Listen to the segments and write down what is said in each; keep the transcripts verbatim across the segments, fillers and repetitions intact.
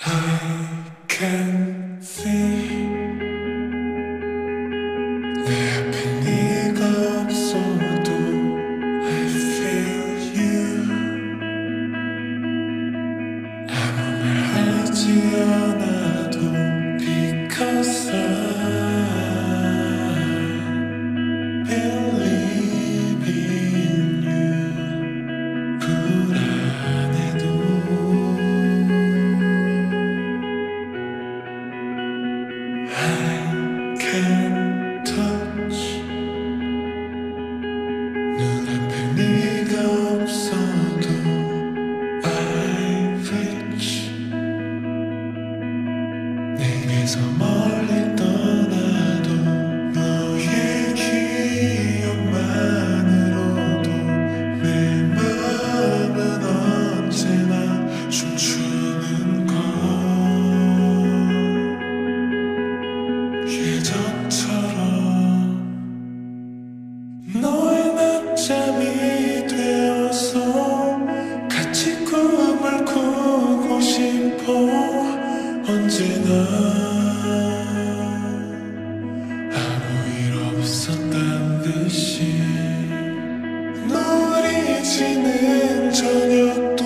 I can see 내 앞에 네가 없어도 I feel you 아무 말 하지 않아도 Because I believe in you 불안해도 I can touch 눈앞에 네가 없어도 I reach 내게서 멀리 떠나도 너의 기억만으로도 내 마음은 언제나 춤추는 걸 예전처럼 너의 낮잠이 되어서 같이 꿈을 꾸고 싶어 언제나 아무 일 없었단 듯이 노을이 지는 저녁도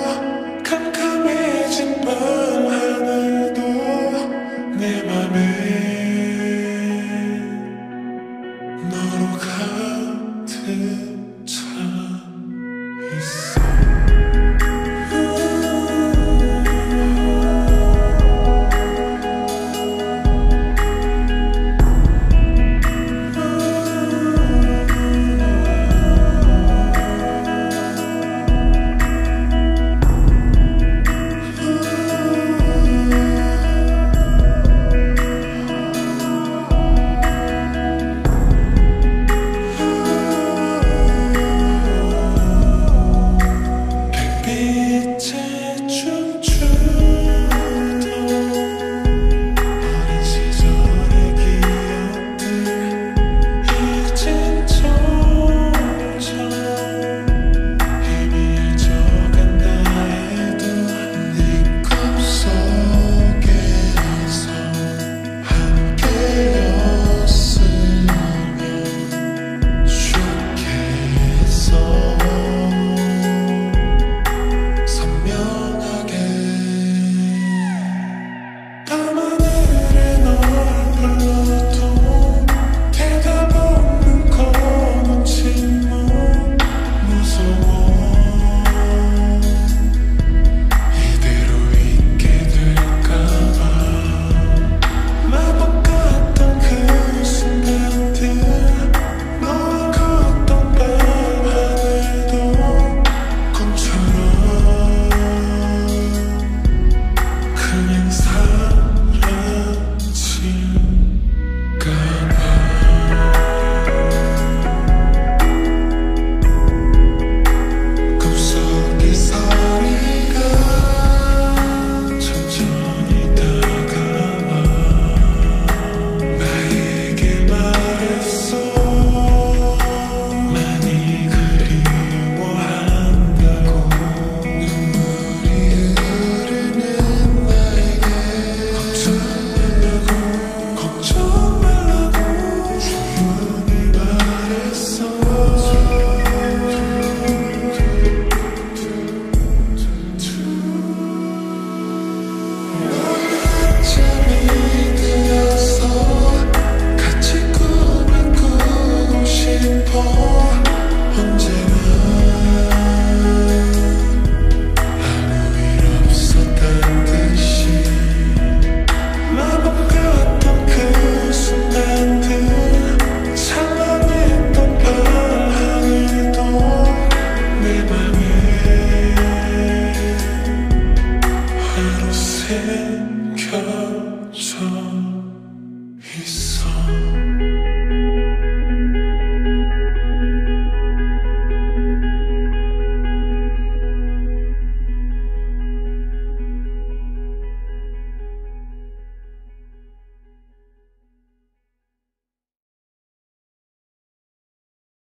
캄캄해진 밤 하늘도 내 맘에 너로 가득 차 있어. 빛에 춤추던 어린 시절의 기억들 이젠 점점 희미해져간다 해도 네 꿈속에서 함께였으면 좋겠어. 밤하늘에 널 불러도 대답 없는 검은 침묵 무서워 이대로 있게 될까봐 마법 같던 그 순간들 너와 걷던 밤 하늘도 꿈처럼 그냥 꿈속의 소리가 천천히 다가와 나에게 말했어 많이 그리워한다고 눈물이 흐르는 나에게 걱정 말라고 걱정 말라고 조용히 말했어. 잠이 들어서 같이 꿈을 꾸고 싶어